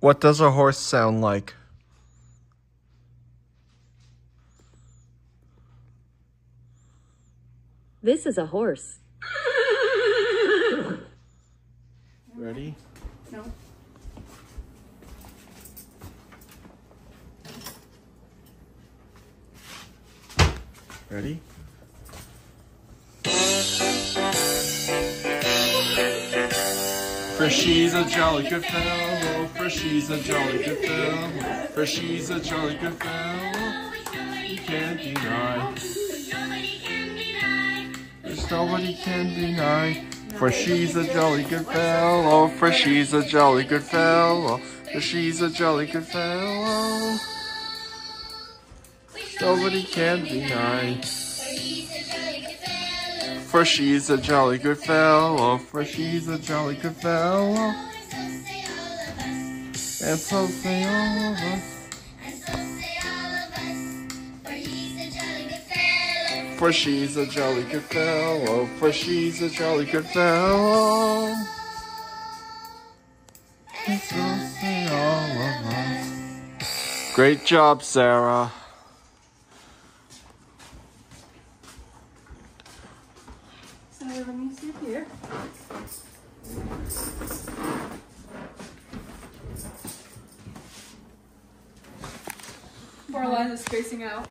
What does a horse sound like? This is a horse. Ready? No. Ready? For she's a jolly good fellow, for she's a jolly good fellow, for she's a jolly good fellow, you can't deny. There's nobody can deny. For she's a jolly good fellow, for she's a jolly good fellow, for she's a jolly good fellow. Nobody can deny. For she's a jolly good fellow, for she's a jolly good fellow. And so say all of us. For she's a jolly good fellow, for she's a jolly good fellow. And so say all of us. Great job, Sarah. So let me see here. Poor Eliza's spacing out.